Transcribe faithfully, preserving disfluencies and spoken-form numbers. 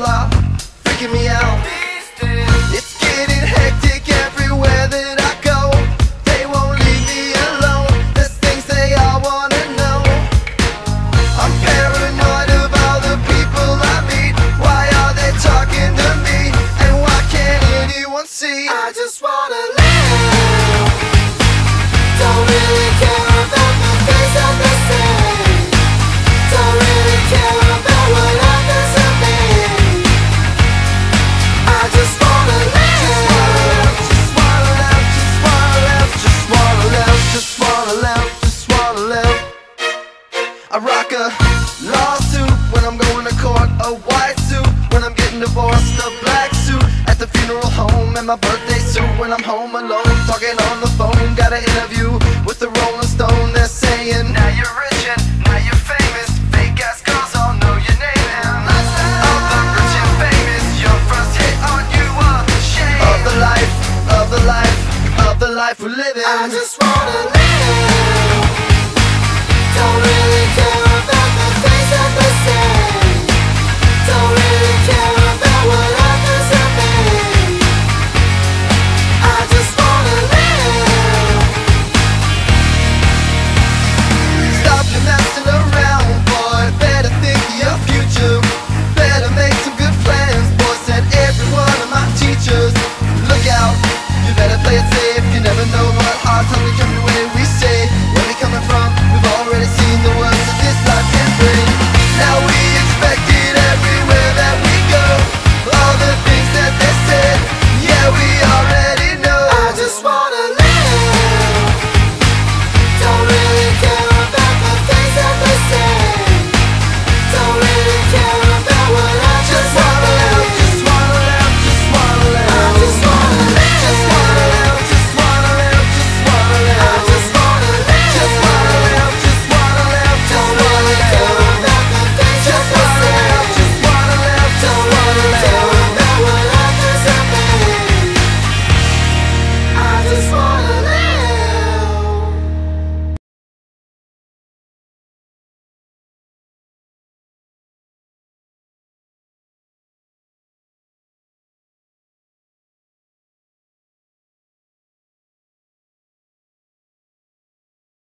people are freaking me out. It's getting hectic everywhere that I go. They won't leave me alone. There's things they all wanna know. I'm paranoid of all the people I meet. Why are they talking to me? And why can't anyone see? I just wanna live. Don't really care about the things that they say. Don't really care about what happens to me. I just wanna live. Just wanna live, just wanna live, just wanna live, just wanna live, just wanna live. I rock a lawsuit when I'm going to court, a white suit when I'm getting divorced, a black suit at the funeral home, and my birthday suit when I'm home alone, talking on the phone. Got an interview with the Rolling Stone. They're saying, now you're rich and now you're famous. Fake ass girls all know your name. And of the rich and famous, your first hit on you a shame. Of the life, of the life, of the life we're living. I just